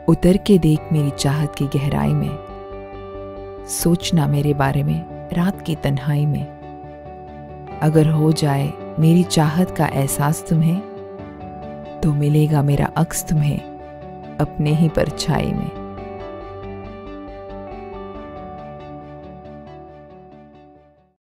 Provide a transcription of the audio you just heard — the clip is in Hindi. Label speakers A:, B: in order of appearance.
A: उतर के देख मेरी चाहत की गहराई में, सोचना मेरे बारे में रात की तन्हाई में। अगर हो जाए मेरी चाहत का एहसास तुम्हें, तो मिलेगा मेरा अक्स तुम्हें अपने ही परछाई में।